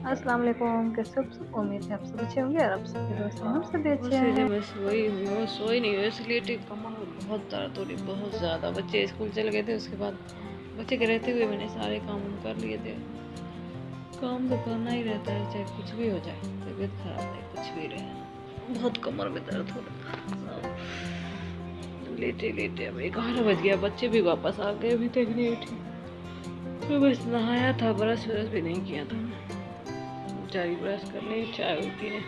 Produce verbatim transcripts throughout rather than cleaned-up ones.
अस्सलाम वालेकुम, कैसे हो आप सब? उम्मीद है आप सब अच्छे होंगे और आप सबके दोस्त हैं, हम सब भी अच्छे हैं। मैं सोई हुई हूँ, सोई नहीं हूँ इसलिए ठीक कमर में बहुत दर्द हो रही, बहुत ज़्यादा। बच्चे स्कूल चले गए थे, उसके बाद बच्चे के रहते हुए मैंने सारे काम कर लिए थे। काम तो करना ही रहता है, चाहे कुछ भी हो जाए, तबीयत खराब है कुछ भी रहे। बहुत कमर में दर्द हो रहा था। लेटे लेटे अब ग्यारह बज गया, बच्चे भी वापस आ गए, अभी तक नहीं उठी। मैं बस नहाया था, ब्रश व्रश भी नहीं किया था। बेचारी ब्रश करने चाय पीने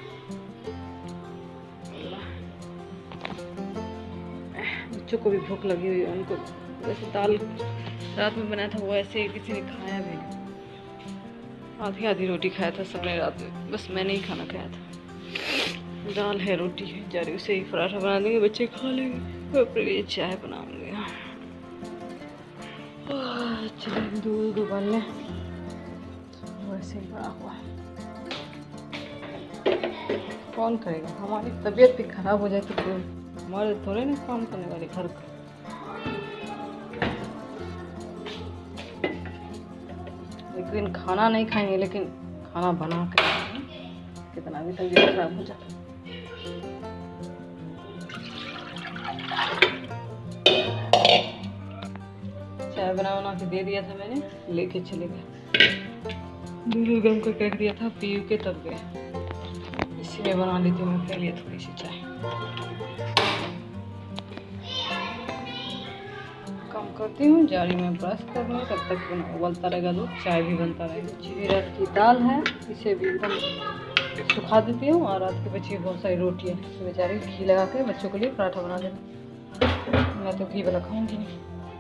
बच्चों को भी भूख लगी हुई है। उनको वैसे दाल रात में बनाया था, वो ऐसे किसी ने खाया भी नहीं। आधी आधी रोटी खाया था सबने रात में, बस मैंने ही खाना खाया था। दाल है, रोटी है, जा रही उसे ही पराठा बना देंगे, बच्चे खा लेंगे। मैं अपने लिए चाय बनाऊंगी। चलिए दूध उबालने, वैसे ही बड़ा हुआ कौन करेगा। हमारी तबीयत भी खराब हो जाए तो कोई हमारे थोड़े ना काम करने वाले घर का। लेकिन खाना नहीं खाएंगे, लेकिन खाना बना के कितना भी तबीयत खराब हो जाए। चाय बना बना के दे दिया था मैंने, लेके चले गए। दूध गर्म करके रख दिया था, पी के तब गए। इसी में बना लेती हूँ अपने लिए थोड़ी सी चाय। कम करती हूँ, जारी में ब्रश करने, तब तक उबलता रहेगा दूध, चाय भी बनता रहेगा। जीरा की दाल है, इसे भी एकदम सुखा देती हूँ। और रात के बची बहुत सारी रोटी है, तो बेचारी घी लगा के बच्चों के लिए पराठा बना देती। मैं तो घी वाला खाऊंगी नहीं।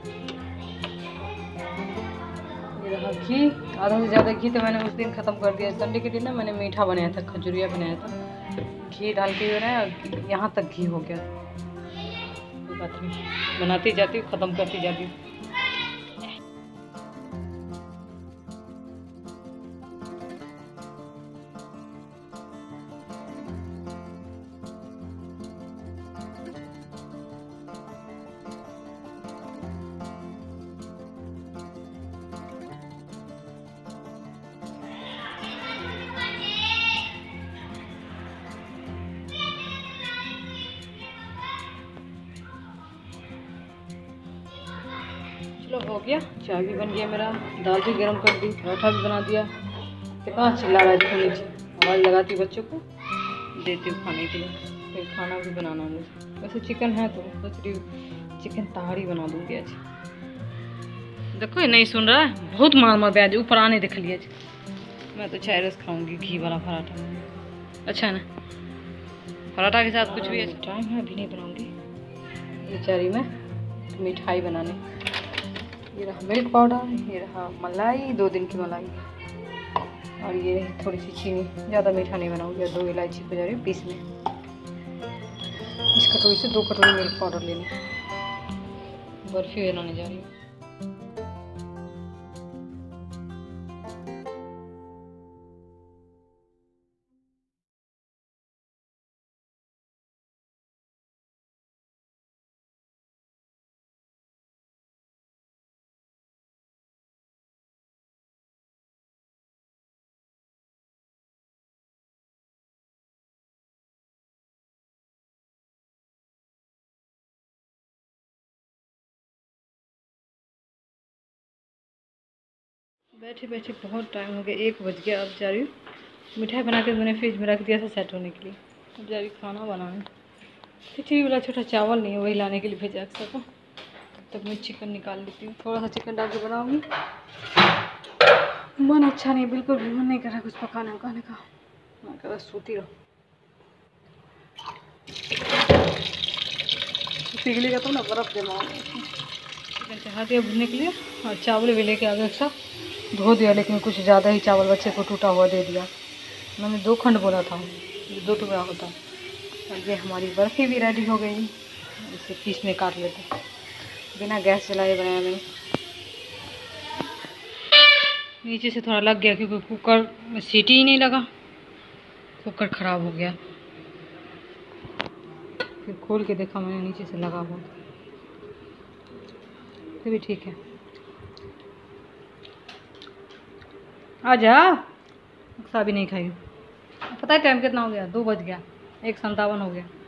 ये रहा घी, आधा से ज़्यादा घी तो मैंने उस दिन ख़त्म कर दिया। संडे के दिन ना मैंने मीठा बनाया था, खजूरिया बनाया था, घी डाल के बनाया और यहाँ तक घी हो गया। कोई बात नहीं, बनाती जाती हूँ, ख़त्म करती जाती हूँ। चलो हो गया, चाय भी बन गया मेरा, दाल भी गर्म कर दी, पराठा भी बना दिया। कितना चिल्ला रहा है देखो नीचे, आवाज़ लगाती बच्चों को, देती हूँ खाने के लिए। फिर खाना भी बनाना मुझे। वैसे चिकन है तो सोच रही हूँ चिकन तहाड़ी बना दूँगी आज। देखो ये नहीं सुन रहा है, बहुत मार मार ब्याज ऊपर आने देख लिया। मैं तो चाय रस खाऊंगी, घी वाला पराठा अच्छा है ना, पराठा के साथ कुछ भी अच्छा। टाइम है, अभी नहीं बनाऊंगी। बेचारी में मिठाई बनाने, ये रहा मिल्क पाउडर, ये रहा मलाई, दो दिन की मलाई, और ये रही थोड़ी सी चीनी। ज़्यादा मीठा नहीं बनाऊंगी। और दो इलायची को जा रही हूँ पीसने। इस कटोरी से दो कटोरी मिल्क पाउडर लेनी, बर्फी बनाने जा रही हूँ। बैठे बैठे बहुत टाइम हो गया, एक बज गया। अब जा रही हूँ, मिठाई बना के मैंने फ्रिज में रख दिया था सेट होने के लिए। अब जा रही खाना बनाने। खिचड़ी वाला छोटा चावल नहीं है, वही लाने के लिए भेजा अक्सर को। तब तक मैं चिकन निकाल लेती हूँ, थोड़ा सा चिकन डाल के बनाऊँगी। मन अच्छा नहीं, बिल्कुल भी मन नहीं कर रहा कुछ पकाने उकाने का, मैं कर रहा सूती रहो। पिघलेगा तो ना, बर्फ़ जमा हो। चिकन चढ़ा दिया भुनने के लिए, और चावल भी लेके आ गया सब धो दिया, लेकिन कुछ ज़्यादा ही चावल बच्चे को टूटा हुआ दे दिया। मैंने दो खंड बोला था, दो टुकड़ा होता। और ये हमारी बर्फ़ी भी रेडी हो गई, इसे पीस में काट लेते। बिना गैस जलाए बनाया मैंने। नीचे से थोड़ा लग गया क्योंकि कुकर में सीटी ही नहीं लगा, कुकर ख़राब हो गया। फिर खोल के देखा मैंने, नीचे से लगा हुआ, फिर भी ठीक है। आ जा, सा भी नहीं खाई। पता है टाइम कितना हो गया? दो बज गया, एक संतावन हो गया।